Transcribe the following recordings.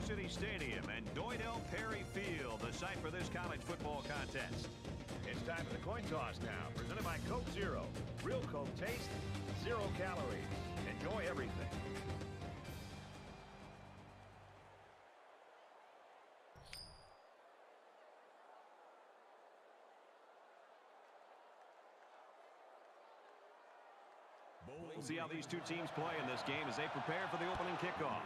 City Stadium and Doydell Perry Field, the site for this college football contest. It's time for the coin toss now, presented by Coke Zero. Real Coke taste, 0 calories. Enjoy everything. We'll see how these two teams play in this game as they prepare for the opening kickoff.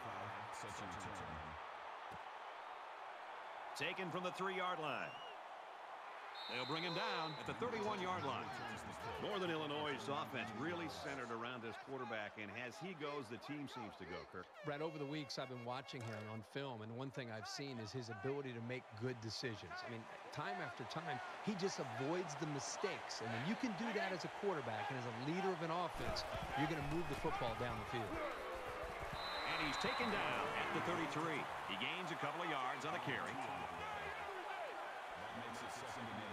Taken from the 3-yard line. They'll bring him down at the 31-yard line. Northern Illinois' offense really centered around this quarterback, and as he goes, the team seems to go, Kirk. Brad, over the weeks I've been watching him on film, and one thing I've seen is his ability to make good decisions. I mean, time after time, he just avoids the mistakes. And when you can do that as a quarterback and as a leader of an offense, you're going to move the football down the field. And he's taken down at the 33. He gains a couple of yards on the carry. That makes it 2nd and 8.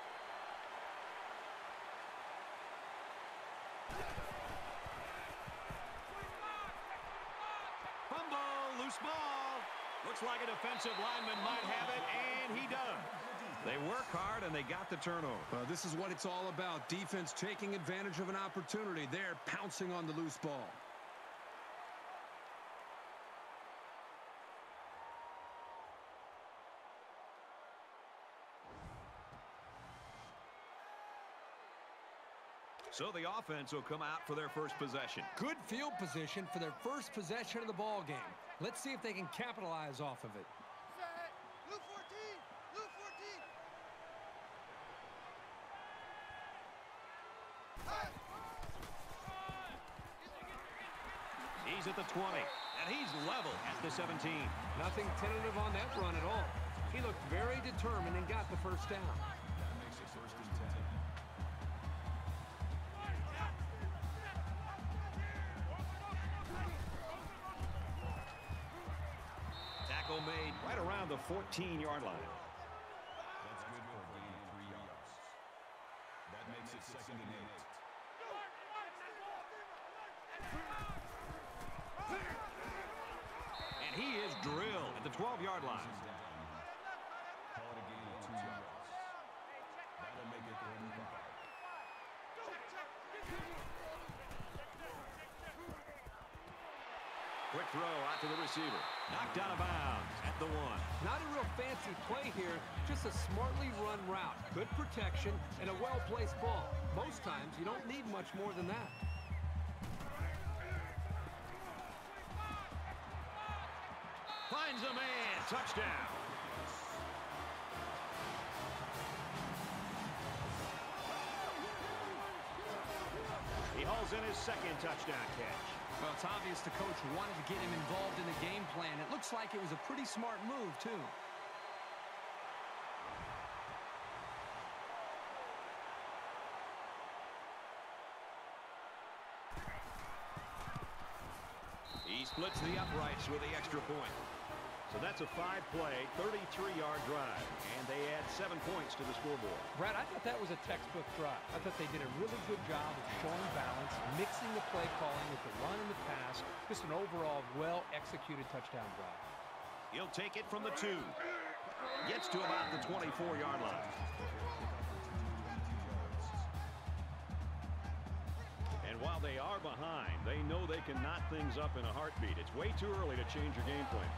Fumble, loose ball. Looks like a defensive lineman might have it, and he does. They work hard, and they got the turnover. This is what it's all about. Defense taking advantage of an opportunity. They're pouncing on the loose ball. So the offense will come out for their first possession. Good field position for their first possession of the ball game. Let's see if they can capitalize off of it. Set. Blue 14. Blue 14. He's at the 20, and he's level at the 17. Nothing tentative on that run at all. He looked very determined and got the first down. That makes it 1st and 10. Tackle made right around the 14-yard line. That's good for a gain of 3 yards. That makes it 2nd and 8. And he is drilled at the 12-yard line. Call it a gain of 2 yards. That'll make it 3rd and 5. Quick throw out to the receiver. Knocked out of bounds at the 1. Not a real fancy play here, just a smartly run route. Good protection and a well-placed ball. Most times, you don't need much more than that. Finds a man. Touchdown. He hauls in his 2nd touchdown catch. Well, it's obvious the coach wanted to get him involved in the game plan. It looks like it was a pretty smart move, too. He splits the uprights with the extra point. So that's a 5-play, 33-yard drive, and they add 7 points to the scoreboard. Brad, I thought that was a textbook drive. I thought they did a really good job of showing balance, mixing the play calling with the run and the pass. Just an overall well-executed touchdown drive. He'll take it from the 2. Gets to about the 24-yard line. And while they are behind, they know they can knot things up in a heartbeat. It's way too early to change your game plan.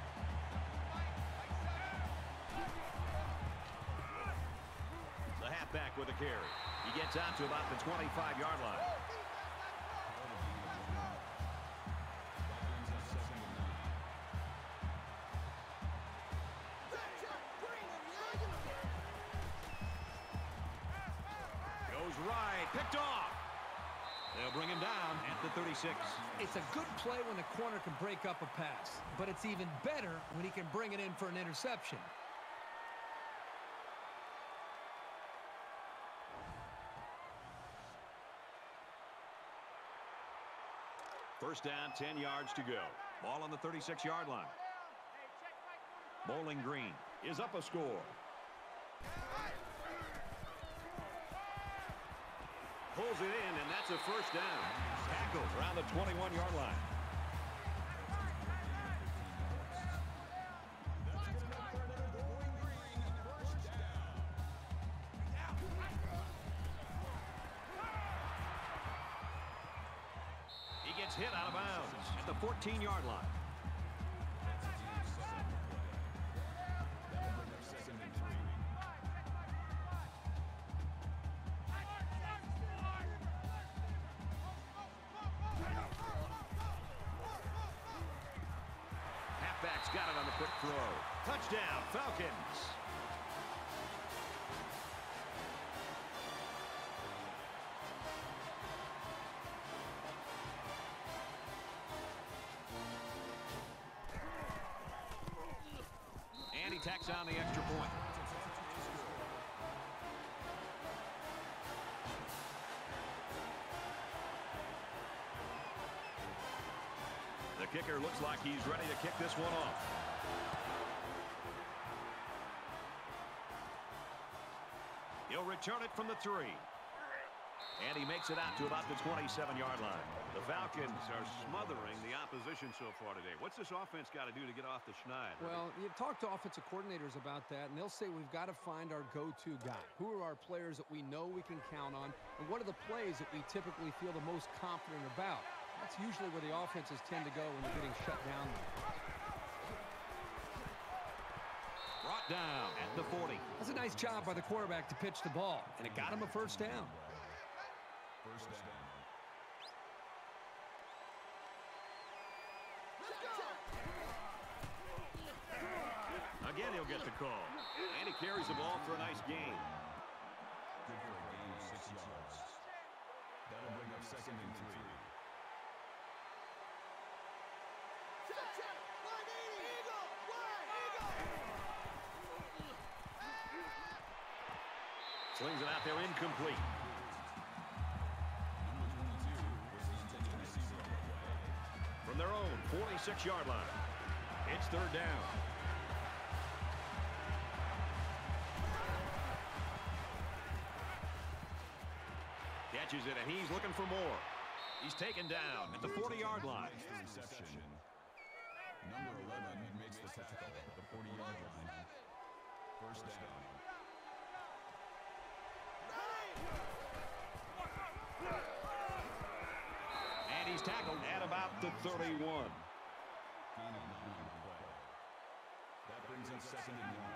The halfback with a carry. He gets out to about the 25-yard line. Goes right, picked off. They'll bring him down at the 36. It's a good play when the corner can break up a pass, but it's even better when he can bring it in for an interception. First down, 10 yards to go. Ball on the 36-yard line. Bowling Green is up a score. Pulls it in, and that's a first down. Tackled around the 21-yard line. hit out of bounds at the 14-yard line. Halfback's got it on the quick throw. Touchdown, Falcons. And he tacks on the extra point. The kicker looks like he's ready to kick this one off. He'll return it from the 3. And he makes it out to about the 27-yard line. The Falcons are smothering the opposition so far today. What's this offense got to do to get off the schneid? Well, you've talked to offensive coordinators about that, and they'll say we've got to find our go-to guy. Who are our players that we know we can count on, and what are the plays that we typically feel the most confident about? That's usually where the offenses tend to go when they're getting shut down. Brought down at the 40. That's a nice job by the quarterback to pitch the ball, and it got him a first down. First down. Again, he'll get the call. And he carries the ball for a nice gain. Good for a gain of 6 yards. That'll bring up 2nd and 3. Slings it out there, incomplete. From their own 46-yard line, it's 3rd down. Catches it, and he's looking for more. He's taken down at the 40-yard line. Reception. Number 11 makes the tackle at the 40-yard line. First down. And he's tackled at about the 31. Gain of 9 on the play. That brings up 2nd and 1.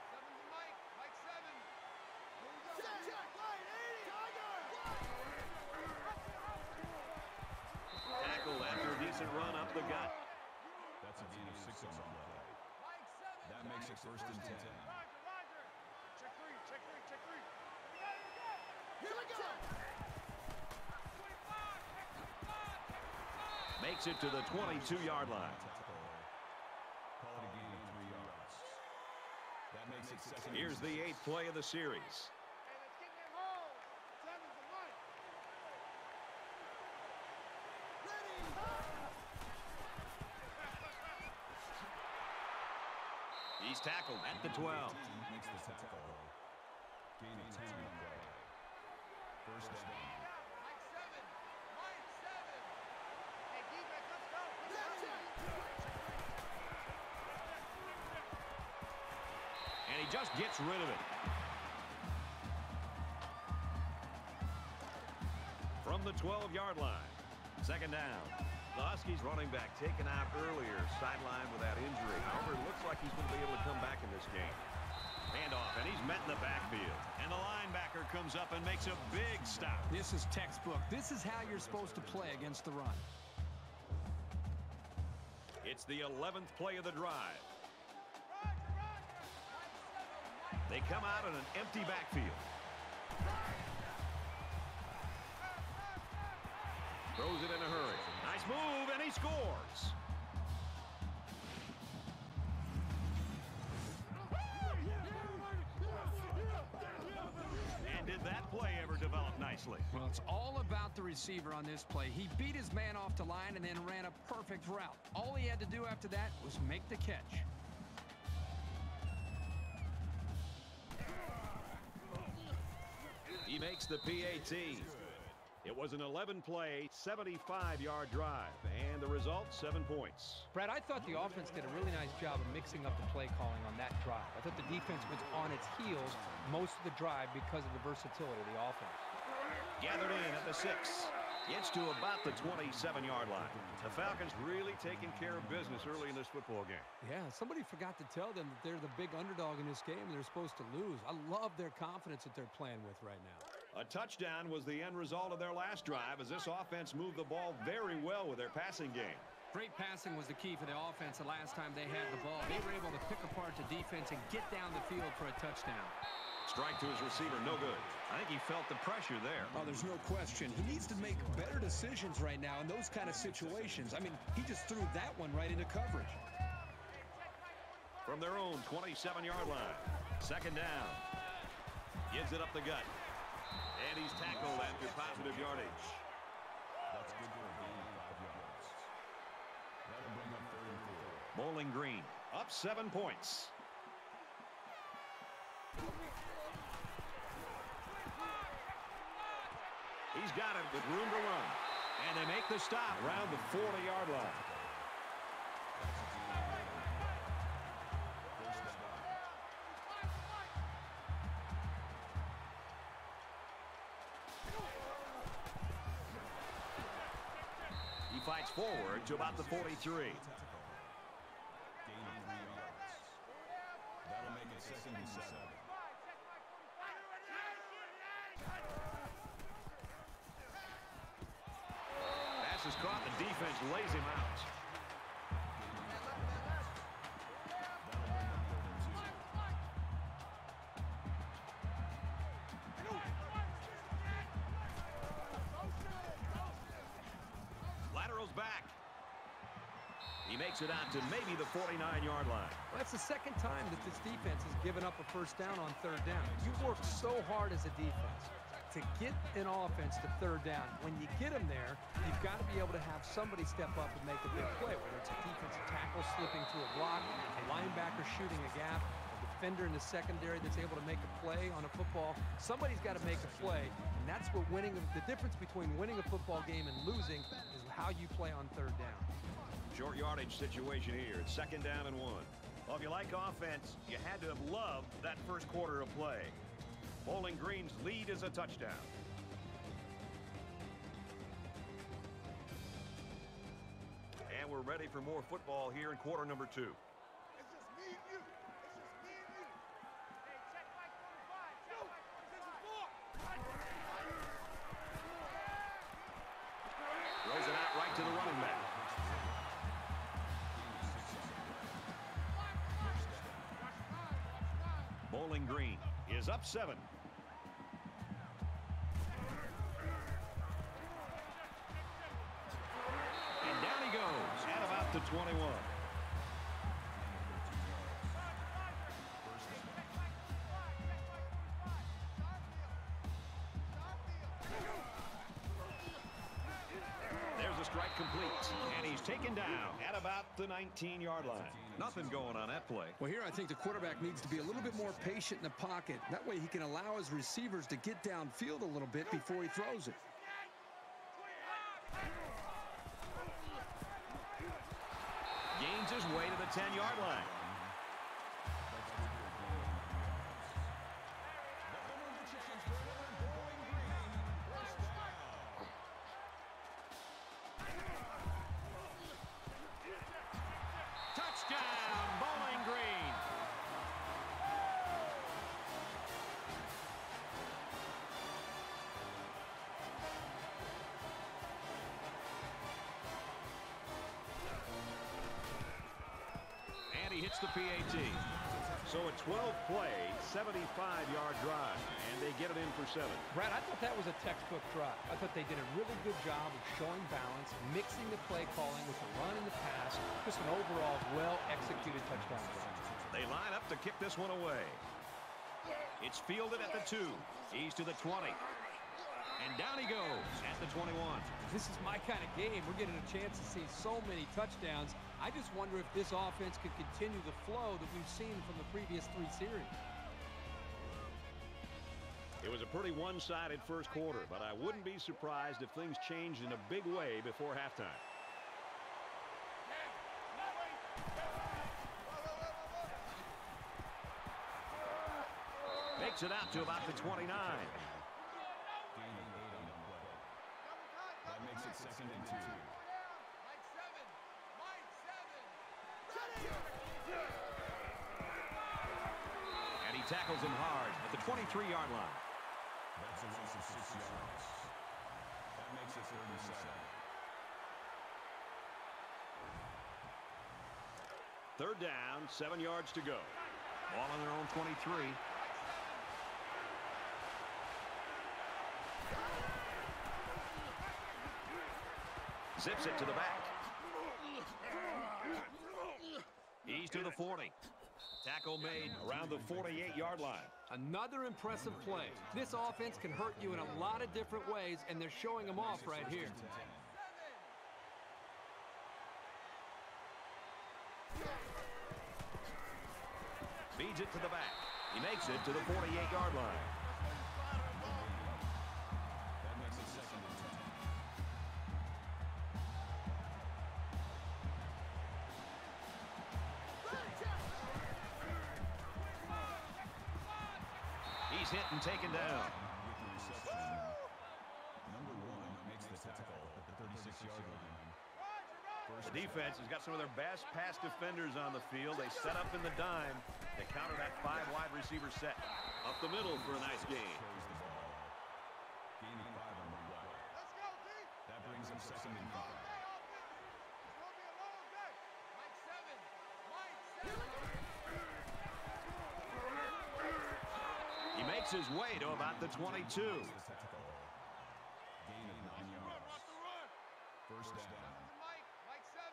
Tackled after a decent run up the gut. That's a gain of 6 on the play. That makes it 1st and 10. Check three. Makes it to the 22-yard line. Call it a gain of 3 yards. That makes it 2nd and Here's the 8th play of the series. He's tackled at the 12. Makes the tackle. Gain of 10 on the play. First down. And he just gets rid of it. From the 12-yard line, 2nd down. The Huskies running back taken out earlier, sidelined with that injury. However, it looks like he's going to be able to come back in this game. Handoff, and he's met in the backfield. And the linebacker comes up and makes a big stop. This is textbook. This is how you're supposed to play against the run. It's the 11th play of the drive. They come out in an empty backfield. Throws it in a hurry. Nice move, and he scores. And did that play ever develop nicely? Well, it's all about the receiver on this play. He beat his man off the line and then ran a perfect route. All he had to do after that was make the catch. He makes the PAT. It was an 11-play, 75-yard drive, and the result, 7 points. Brad, I thought the offense did a really nice job of mixing up the play calling on that drive. I thought the defense was on its heels most of the drive because of the versatility of the offense. Gathered in at the 6. Gets to about the 27-yard line. The Falcons really taking care of business early in this football game. Yeah, somebody forgot to tell them that they're the big underdog in this game and they're supposed to lose. I love their confidence that they're playing with right now. A touchdown was the end result of their last drive as this offense moved the ball very well with their passing game. Great passing was the key for the offense the last time they had the ball. They were able to pick apart the defense and get down the field for a touchdown. Strike to his receiver, no good. I think he felt the pressure there. Oh, there's no question. He needs to make better decisions right now in those kind of situations. I mean, he just threw that one right into coverage. From their own 27-yard line. Second down. Gives it up the gut. And he's tackled after positive yardage. That's good for a gain of 5 yards. That'll bring up 3rd and 4. Bowling Green up 7 points. He's got it with room to run. And they make the stop around the 40-yard line. He fights forward to about the 43. Gain of 3 yards. That'll make it 2nd and 7. Pass is caught. The defense lays him out. Lateral's back. He makes it out to maybe the 49-yard line. Well, that's the second time that this defense has given up a first down on 3rd down. You work so hard as a defense to get an offense to 3rd down. When you get them there, you've got to be able to have somebody step up and make a big play, whether it's a defensive tackle slipping through a block, a linebacker shooting a gap, a defender in the secondary that's able to make a play on a football. Somebody's got to make a play, and that's what winning. The difference between winning a football game and losing is how you play on 3rd down. Short yardage situation here. It's 2nd down and 1. Well, if you like offense, you had to have loved that first quarter of play. Bowling Green's lead is a touchdown. And we're ready for more football here in quarter number 2. It's just me and you. It's just me and you. Hey, check like 45. Check like 45. Throws it out right to the running back. Bowling Green is up 7. And down he goes at about the 21. There's a strike complete, and he's taken down at about the 19-yard line. Nothing going on that play. Well, here I think the quarterback needs to be a little bit more patient in the pocket. That way he can allow his receivers to get downfield a little bit before he throws it. Gains his way to the 10-yard line. Touchdown, Bowling Green. And he hits the PAT. So a 12-play, 75-yard drive, and they get it in for 7. Brad, I thought that was a textbook drive. I thought they did a really good job of showing balance, mixing the play calling with the run and the pass. Just an overall well-executed touchdown drive. They line up to kick this one away. It's fielded at the 2. He's to the 20. And down he goes at the 21. This is my kind of game. We're getting a chance to see so many touchdowns. I just wonder if this offense could continue the flow that we've seen from the previous 3 series. It was a pretty one-sided first quarter, but I wouldn't be surprised if things changed in a big way before halftime. Makes it out to about the 29. Gain of 8 on the play. That makes it 2nd and 2. Mike 7. Mike 7. And he tackles him hard at the 23-yard line. That's a loss of 6 yards. That makes it 3rd and 7. 3rd down, 7 yards to go. Ball on their own 23. Zips it to the back. He's to the 40. Tackle made around the 48-yard line. Another impressive play. This offense can hurt you in a lot of different ways, and they're showing them off right here. Feeds it to the back. He makes it to the 48-yard line. That makes it 2nd and 10. He's hit and taken down. With the reception, number 1 makes the tackle at the 36-yard line. The defense has got some of their best pass defenders on the field. They set up in the dime. They counter that 5 wide receiver set. Up the middle for a nice gain. Carries the ball. Gaining 5 on the play. Let's go, D. That brings him 2nd and 5. It's going to be a long day. Mike 7. Mike 7. He makes his way to about the 22. The tackle. Gain of 9 yards. First down. Mike. Mike 7.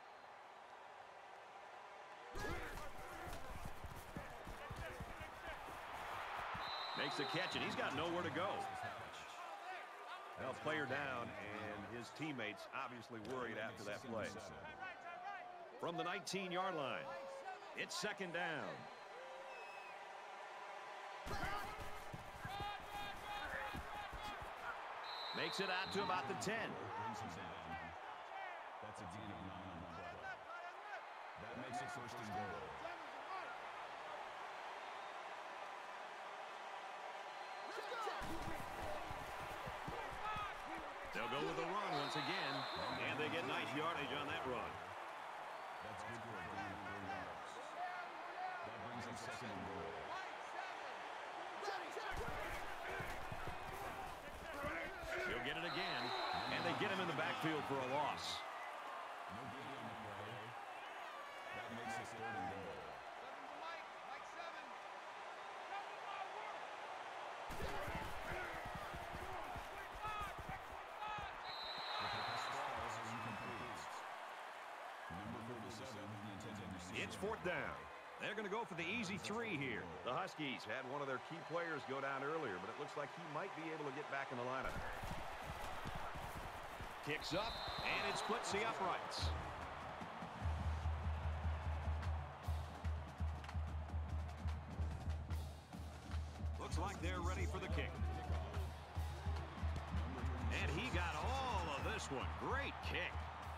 Makes the catch, and he's got nowhere to go. Well, player down, and his teammates obviously worried after that play. From the 19-yard line, it's 2nd down. Makes it out to about the 10. Brings him down. That's a gain of 9 on the play. That makes it 1st and goal. They'll go with the run once again, and they get nice yardage on that run. That's good for a gain of 4 yards. That brings him 2nd and goal. He'll get it again, and they get him in the backfield for a loss. No gain on the play. That makes it 3rd and goal. Mike. Mike 7. The pass falls incomplete. Number 47, the intended receiver. It's 4th down. They're going to go for the easy 3 here. The Huskies had one of their key players go down earlier, but it looks like he might be able to get back in the lineup. Kicks up, and it splits the uprights. Looks like they're ready for the kick. And he got all of this one. Great kick.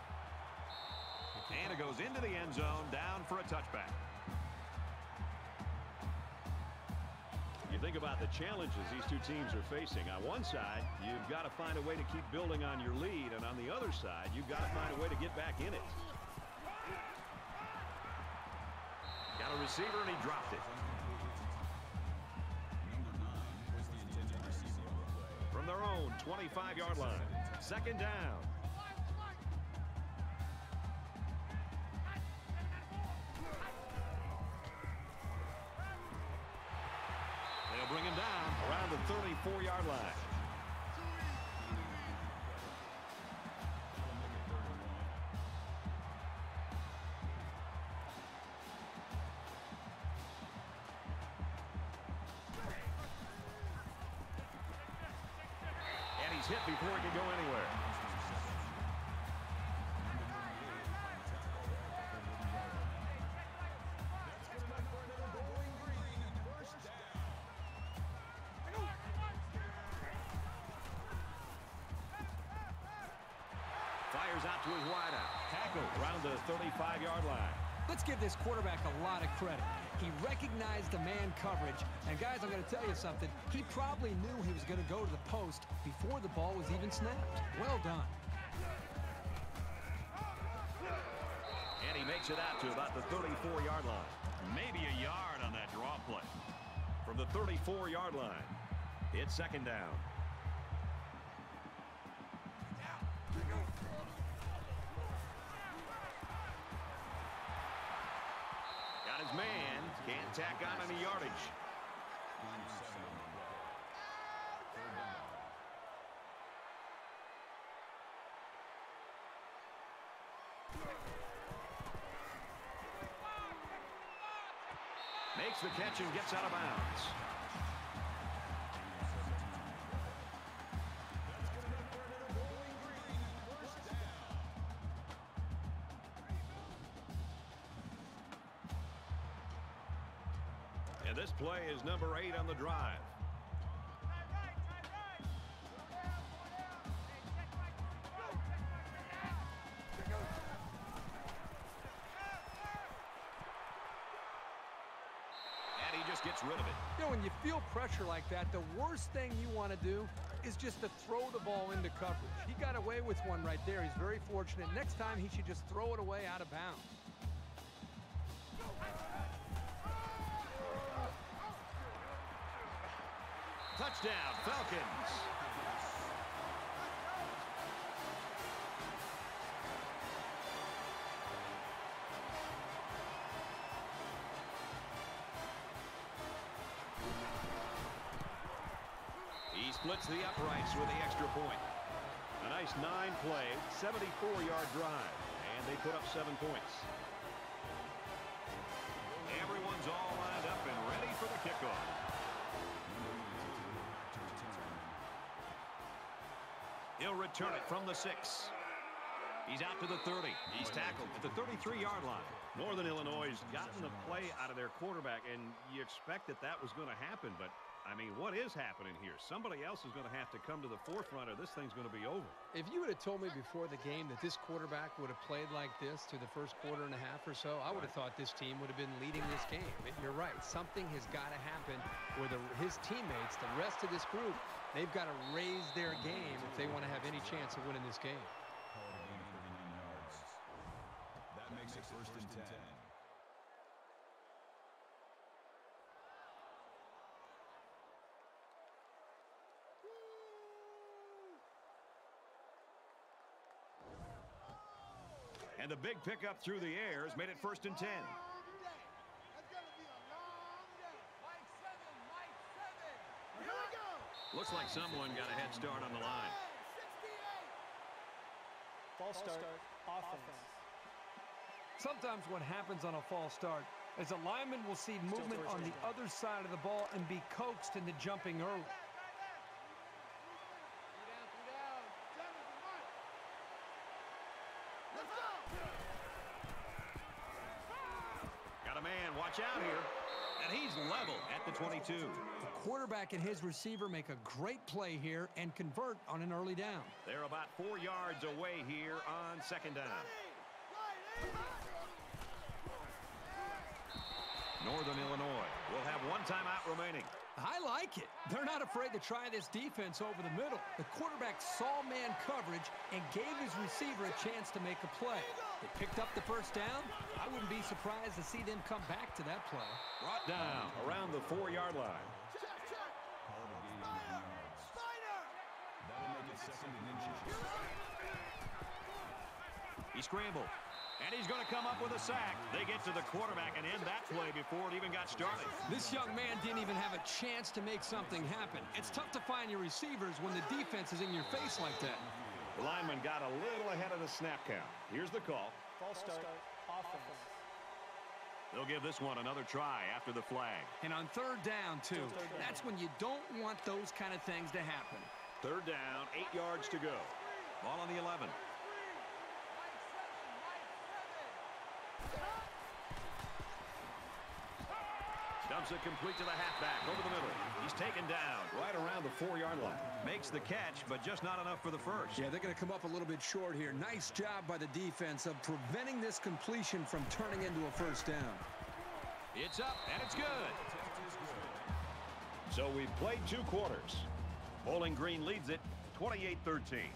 And it goes into the end zone, down for a touchback. You think about the challenges these two teams are facing. On one side, you've got to find a way to keep building on your lead, and on the other side, you've got to find a way to get back in it. Got a receiver, and he dropped it. Number 9 was the intended receiver on the play. From their own 25-yard line. 2nd down. They'll bring him down around the 34-yard line. And he's hit before he can go anywhere. Fires out to his wideout. Tackle around the 35-yard line. Let's give this quarterback a lot of credit. He recognized the man coverage. And, guys, I'm going to tell you something. He probably knew he was going to go to the post before the ball was even snapped. Well done. it out to about the 34-yard line. Maybe a yard on that draw play. From the 34-yard line, it's second down. Got his man. Can't tack on any yardage. Makes the catch and gets out of bounds. And this play is number 8 on the drive. Gets rid of it. You know, when you feel pressure like that, the worst thing you want to do is just to throw the ball into coverage. He got away with one right there. He's very fortunate. Next time, he should just throw it away out of bounds. Touchdown, Falcons. He splits the uprights with the extra point. A nice 9-play, 74-yard drive, and they put up 7 points. Everyone's all lined up and ready for the kickoff. He'll return it from the 6. He's out to the 30. He's tackled at the 33-yard line. Northern Illinois has gotten the play out of their quarterback, and you expect that was going to happen, but I mean, what is happening here? Somebody else is going to have to come to the forefront or this thing's going to be over. If you would have told me before the game that this quarterback would have played like this to the first quarter and a half or so, I would have thought this team would have been leading this game. You're right. Something has got to happen where his teammates, the rest of this group, they've got to raise their game if they want to have any chance of winning this game. Call it a gain of 39 yards. That makes it first and 10. And the big pickup through the air has made it first and 10. Looks like someone got a head start on the line. False start, offense. Sometimes what happens on a false start is a lineman will see movement on the other side of the ball and be coaxed into jumping early. Got a man, watch out here. And he's level at the 22. The quarterback and his receiver make a great play here and convert on an early down. They're about 4 yards away here on second down. Northern Illinois will have 1 timeout remaining. I like it. They're not afraid to try this defense over the middle. The quarterback saw man coverage and gave his receiver a chance to make a play. They picked up the first down. I wouldn't be surprised to see them come back to that play. Brought down around the 4-yard line. Call it a gain of 9 yards. That'll make it second and inches. He scrambled. And he's going to come up with a sack. They get to the quarterback and end that play before it even got started. This young man didn't even have a chance to make something happen. It's tough to find your receivers when the defense is in your face like that. The lineman got a little ahead of the snap count. Here's the call. False start, offense. They'll give this one another try after the flag. And on third down, too. That's when you don't want those kind of things to happen. Third down, 8 yards to go. Ball on the 11. Dumps it complete to the halfback over the middle. He's taken down right around the 4-yard line. Makes the catch, but just not enough for the first. Yeah, they're going to come up a little bit short here. Nice job by the defense of preventing this completion from turning into a first down. It's up, and it's good. So we've played 2 quarters. Bowling Green leads it 28-13.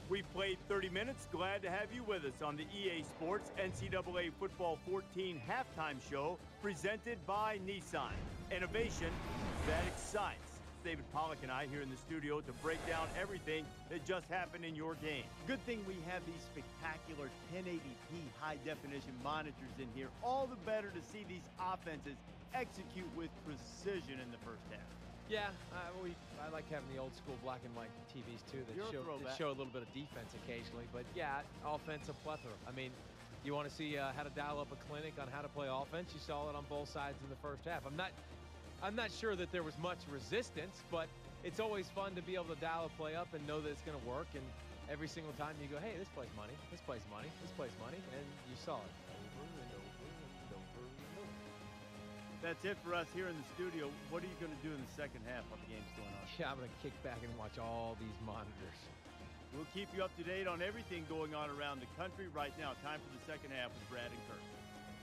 We've played 30 minutes. Glad to have you with us on the EA Sports NCAA Football 14 halftime show presented by Nissan. Innovation that excites. David Pollack and I here in the studio to break down everything that just happened in your game. Good thing we have these spectacular 1080p high-definition monitors in here. All the better to see these offenses execute with precision in the first half. Yeah, I like having the old school black and white TVs too that show a little bit of defense occasionally. But yeah, offensive plethora. I mean, you want to see how to dial up a clinic on how to play offense. You saw it on both sides in the first half. I'm not sure that there was much resistance, but it's always fun to be able to dial a play up and know that it's going to work. And every single time you go, hey, this plays money, this plays money, this plays money, and you saw it over and over and over and over. That's it for us here in the studio. What are you going to do in the second half while the game's going on? Yeah, I'm going to kick back and watch all these monitors. We'll keep you up to date on everything going on around the country right now. Time for the second half with Brad and Kirk.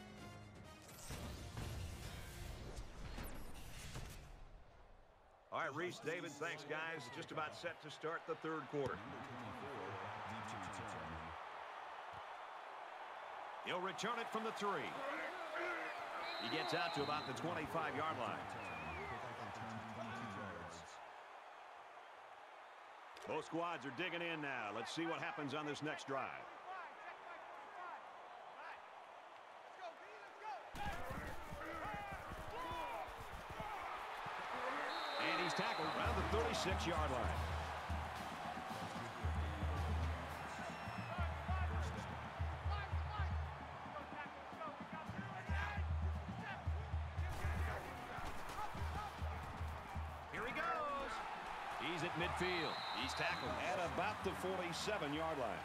All right, Reese, David, thanks, guys. Just about set to start the third quarter. He'll return it from the 3. He gets out to about the 25-yard line. Both squads are digging in now. Let's see what happens on this next drive. And he's tackled around the 36-yard line. Here he goes. He's at midfield. He's tackled at about the 47-yard line.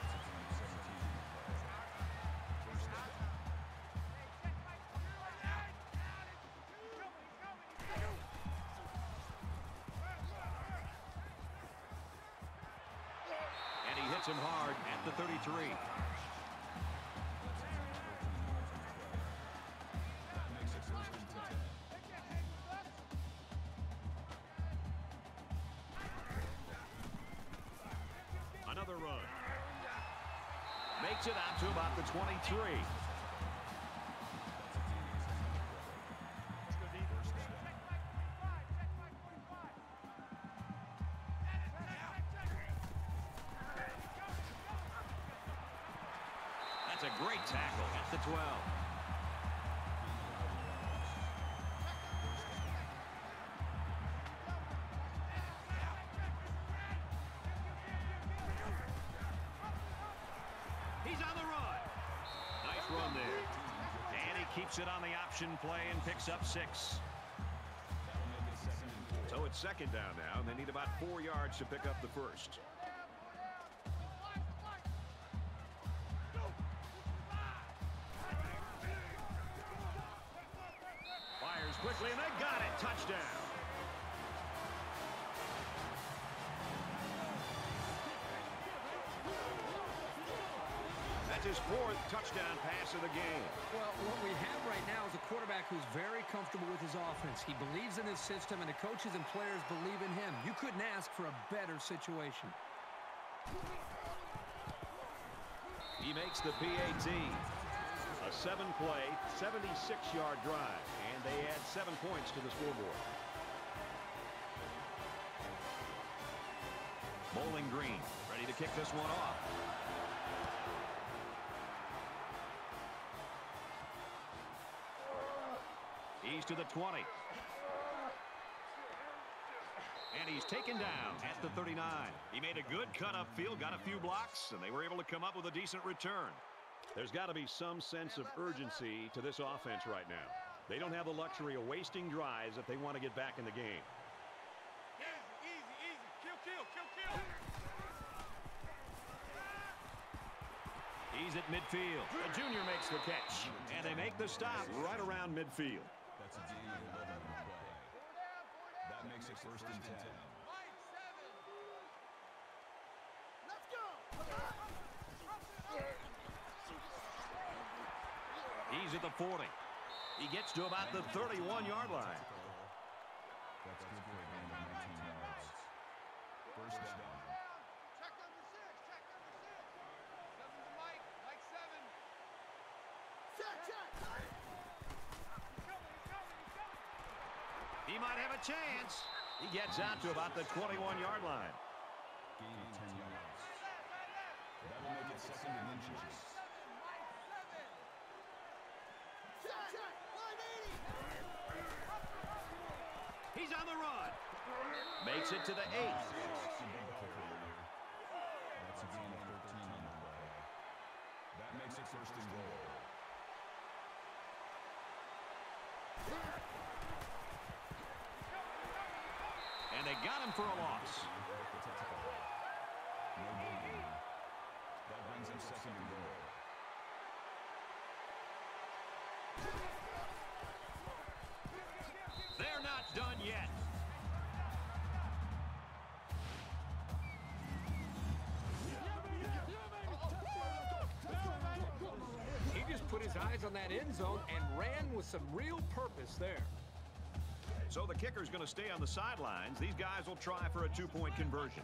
Him hard at the 33. Another run. Makes it out to about the 23. That's a great tackle at the 12. He's on the run. Nice run there. And he keeps it on the option play and picks up 6. So it's second down now, and they need about 4 yards to pick up the first. Quickly, and they got it. Touchdown. That's his 4th touchdown pass of the game. Well, what we have right now is a quarterback who's very comfortable with his offense. He believes in his system, and the coaches and players believe in him. You couldn't ask for a better situation. He makes the PAT. A 7-play, 76-yard drive. And they add 7 points to the scoreboard. Bowling Green ready to kick this one off. He's to the 20. And he's taken down at the 39. He made a good cut upfield, got a few blocks, and they were able to come up with a decent return. There's got to be some sense of urgency to this offense right now. They don't have the luxury of wasting drives if they want to get back in the game. Easy, easy, easy. Kill. He's at midfield. The junior makes the catch. And they make the stop right around midfield. That's a gain of 11 on the play. That makes it 1st and 10. Let's go. He's at the 40. He gets to about the 31-yard line. That's good for a gain of 19 yards. 1st down. Check number 6. He might have a chance. He gets out to about the 21-yard line. Gain of 10 yards. That'll make it 2nd and inches. He's on the run. Makes it to the 8. That's a gain of 13 on the play. That makes it 1st and goal. And they got him for a loss. No gain. That brings him 2nd and goal. They're not done yet. He just put his eyes on that end zone and ran with some real purpose there. So the kicker's going to stay on the sidelines. These guys will try for a 2-point conversion.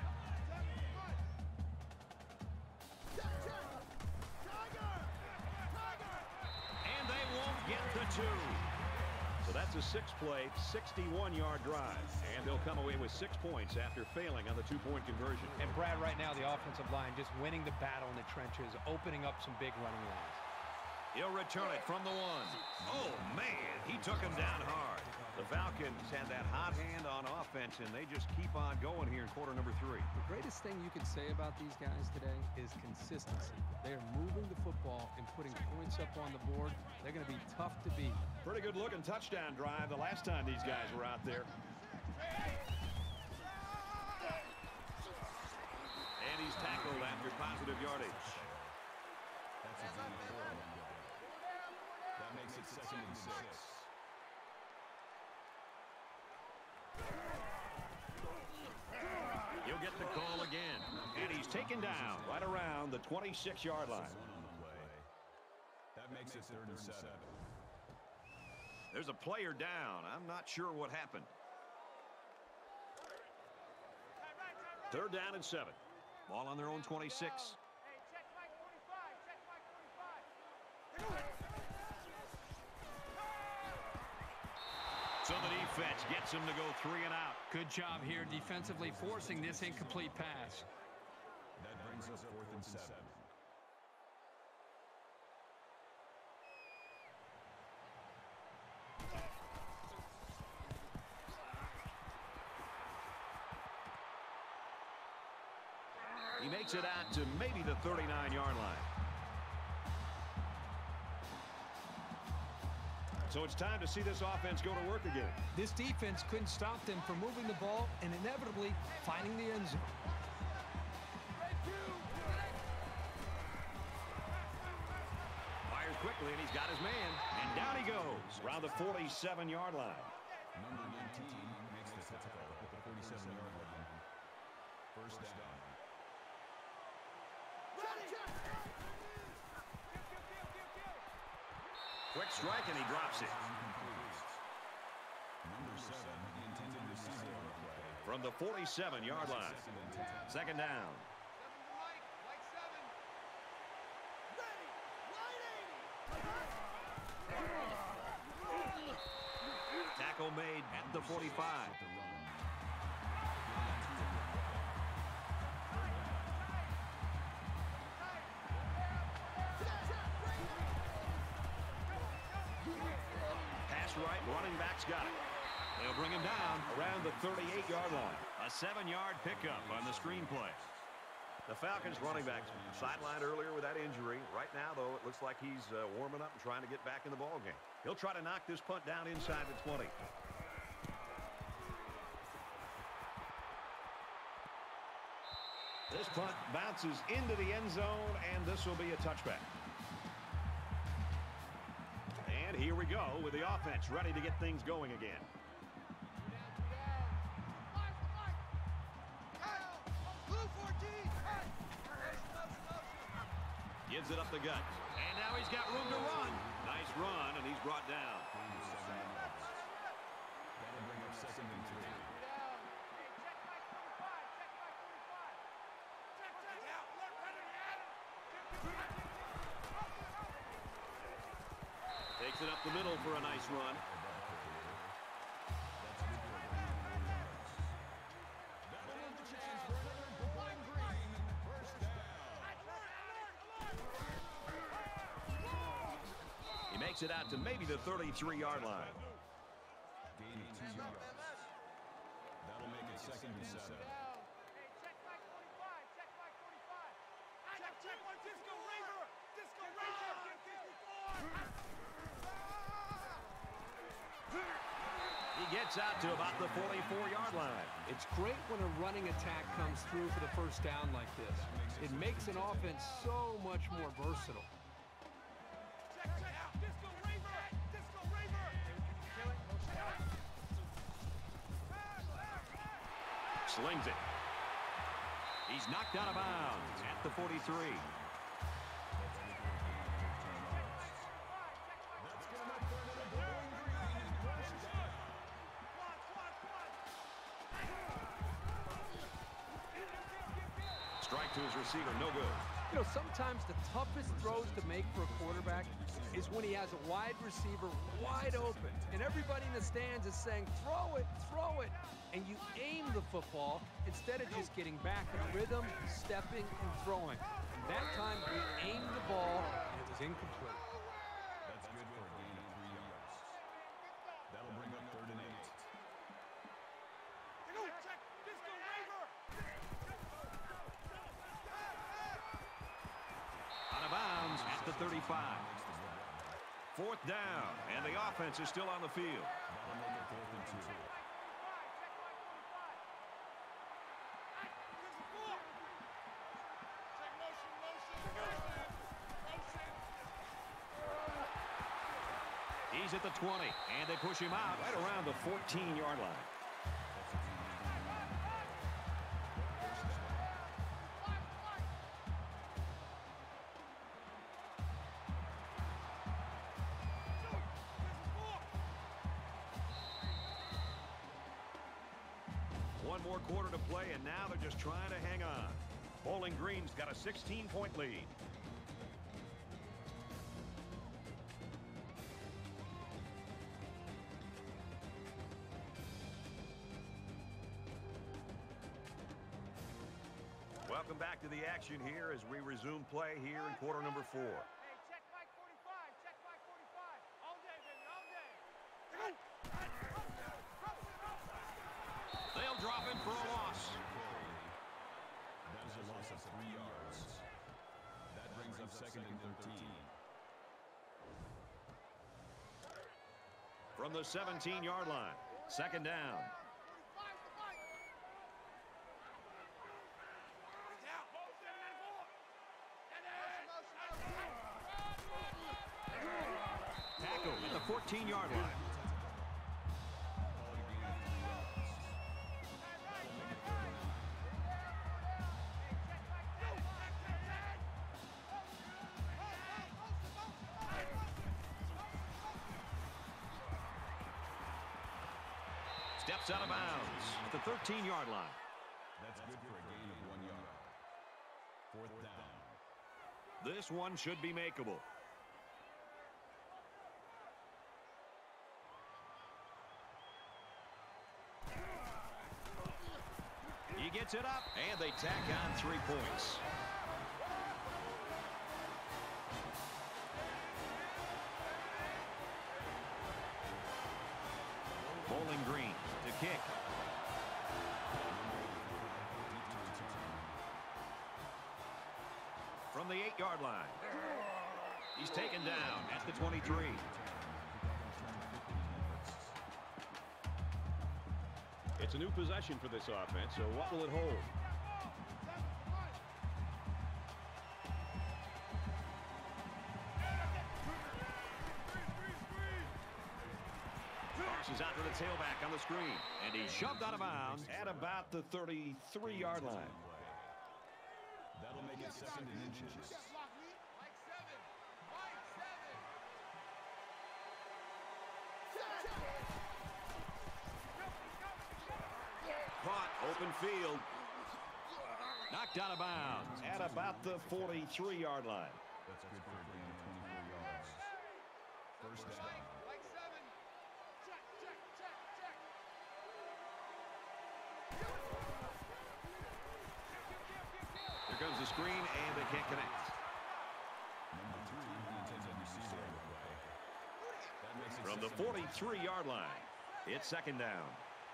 And they won't get the 2. So that's a 6-play, 61-yard drive. And they'll come away with 6 points after failing on the 2-point conversion. And Brad, right now, the offensive line just winning the battle in the trenches, opening up some big running lanes. He'll return it from the 1. Oh, man, he took him down hard. The Falcons had that hot hand on offense, and they just keep on going here in quarter number 3. The greatest thing you can say about these guys today is consistency. They're moving the football and putting points up on the board. They're going to be tough to beat. Pretty good looking touchdown drive the last time these guys were out there. And he's tackled after positive yardage. That's a gain of 4 on the play. That makes it 2nd and 6. He'll get the call again. And he's taken down right around the 26-yard line. That makes it 3rd and 7. There's a player down. I'm not sure what happened. 3rd down and 7. Ball on their own 26. So the defense gets him to go 3 and out. Good job here defensively forcing this incomplete pass. That brings us 4th and 7. He makes it out to maybe the 39-yard line. So it's time to see this offense go to work again. This defense couldn't stop them from moving the ball and inevitably finding the end zone. Fires quickly, and he's got his man. And down he goes around the 47-yard line. Number 19 makes the tackle at the 47-yard line. 1st down. Quick strike, and he drops it. Number 7, the intended receiver on the play. From the 47-yard line. 2nd down. Tackle made at the 45. Right, running back's got it. They'll bring him down around the 38-yard line. A 7-yard pickup on the screenplay. The Falcons running back sidelined earlier with that injury. Right now, though, it looks like he's warming up and trying to get back in the ball game. He'll try to knock this punt down inside the 20. This punt bounces into the end zone, and this will be a touchback. And here we go with the offense ready to get things going again. Gives it up the gut. And now he's got room to run. Nice run, and he's brought down. That'll bring up 2nd and 3. Takes it up the middle for a nice run. Takes it out to maybe the 33-yard line. Gain of 2 yards. That'll make it 2nd and 7. Hey, check back 45. Check back 45. Check one, Disco Razor. Disco Razor. He gets out to about the 44-yard line. It's great when a running attack comes through for the first down like this. It makes an offense so much more versatile. Disco Razor. Disco Razor. Slings it. He's knocked out of bounds at the 43. Strike to his receiver, no good. You know, sometimes the toughest throws to make for a quarterback is when he has a wide receiver wide open, and everybody in the stands is saying, throw it, and you aim the football instead of just getting back in rhythm, stepping, and throwing. And that time, we aimed the ball, and it was incomplete. That's good for a gain of 3 yards. That'll bring up 3rd and 8. Check Disco Razor. Out of bounds at the 35. 4th down, and the offense is still on the field. That'll make it 4th and 2. He's at the 20, and they push him out right around the 14-yard line. One more quarter to play, and now they're just trying to hang on. Bowling Green's got a 16-point lead. Welcome back to the action here as we resume play here in quarter number 4. Hey, check back 45. Check back 45. All day, baby, all day. They'll drop him for a loss. That is a loss of 3 yards. That brings up 2nd and 13. From the 17-yard line, 2nd down. Tackle at the 14-yard line. Steps out of bounds at the 13-yard line. That's good for a gain of 1 yard. 4th down. This one should be makeable. He gets it up, and they tack on 3 points. Bowling Green to kick. From the 8-yard line. He's taken down at the 23. It's a new possession for this offense, so what will it hold? Passes out to the tailback on the screen, and he's shoved out of bounds at about the 33-yard line. That'll make it 2nd and inches. Caught, open field. Knocked out of bounds at about the 43-yard line. That's good for a gain of 24 yards. 1st down. Here comes the screen, and they can't connect. Number 3, the intended receiver on the play. from the 43-yard line. It's second down.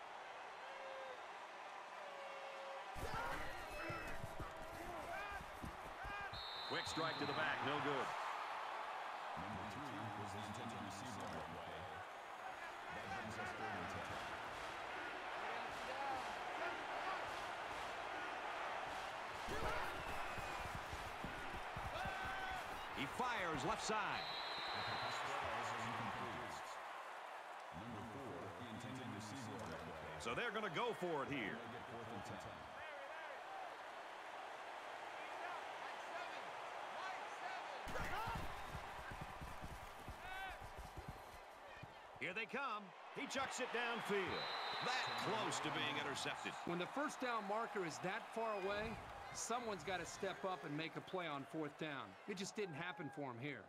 Quick strike to the back, no good. Number 3 was the intended receiver on that play. That brings us 3rd and 10. He fires left side. Number 4, the intended receiver on that play. So they're going to go for it here. 4th and 10. Here they come. He chucks it downfield. That close to being intercepted. When the first down marker is that far away, someone's got to step up and make a play on 4th down. It just didn't happen for him here.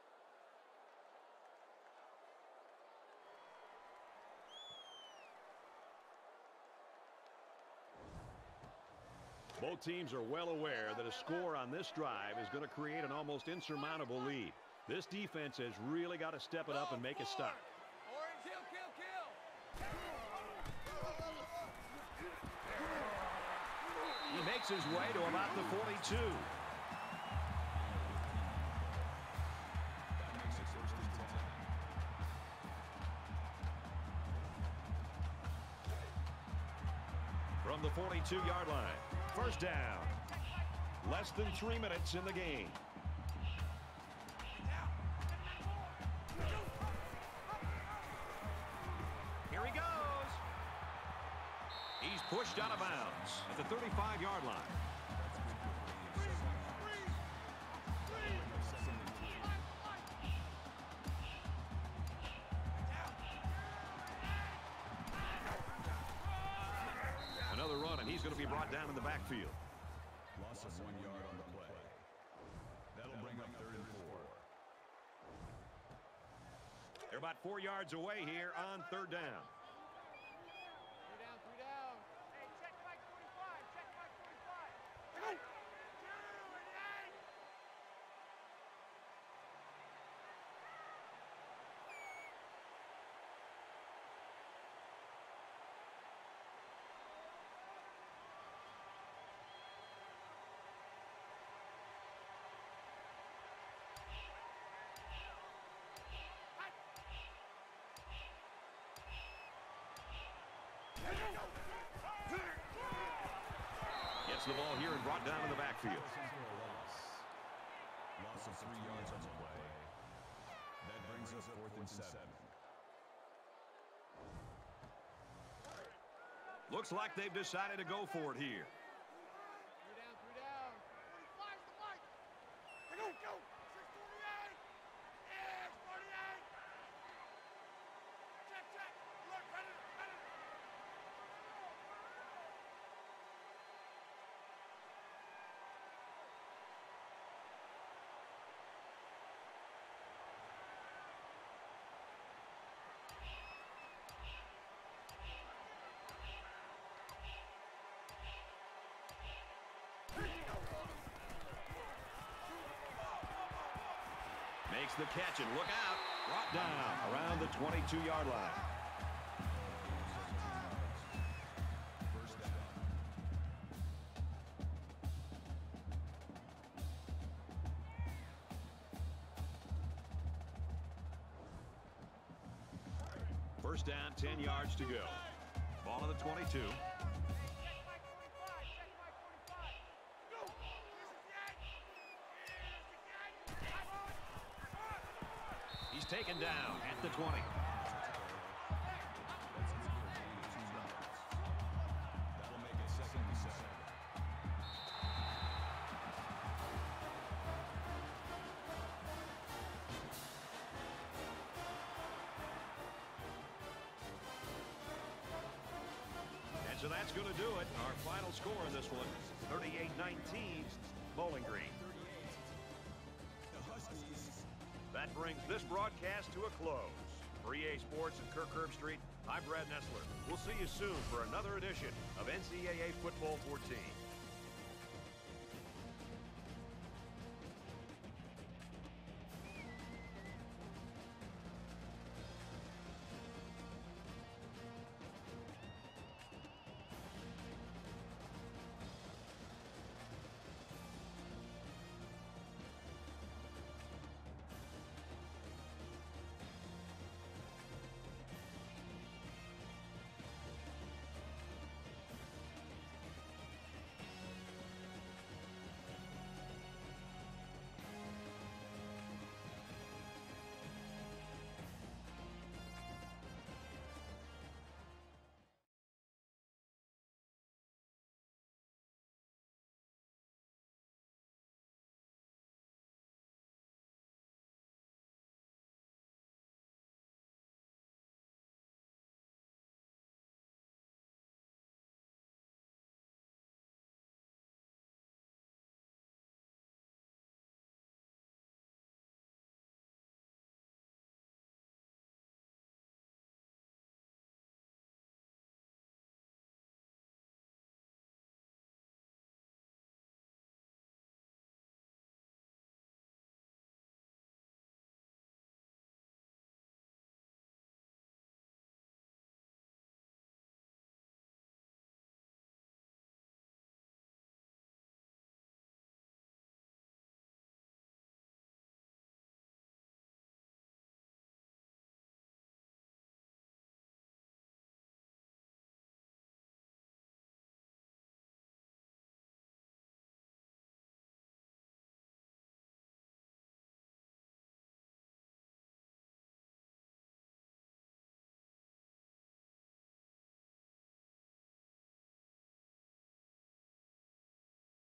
Both teams are well aware that a score on this drive is going to create an almost insurmountable lead. This defense has really got to step it up and make a stop. He makes his way to about the 42. From the 42-yard line, first down. Less than 3 minutes in the game. Here he goes. He's pushed out of bounds at the 35-yard line. Another run, and he's going to be brought down in the backfield. Loss of 1 yard on the play. That'll bring up 3rd and 4. They're about 4 yards away here on 3rd down. Gets the ball here and brought down in the backfield. Loss of 3 yards on the play. That brings us 4th and 7. Looks like they've decided to go for it here. Makes the catch and look out. Brought down around the 22-yard line. First down. First down, 10 yards to go. Ball on the 22. He's taken down at the 20. That'll make it 2nd and 7. And so that's going to do it. Our final score in this one, 38-19, Bowling Green. That brings this broadcast to a close. For EA Sports and Kirk Herbstreit, I'm Brad Nessler. We'll see you soon for another edition of NCAA Football 14.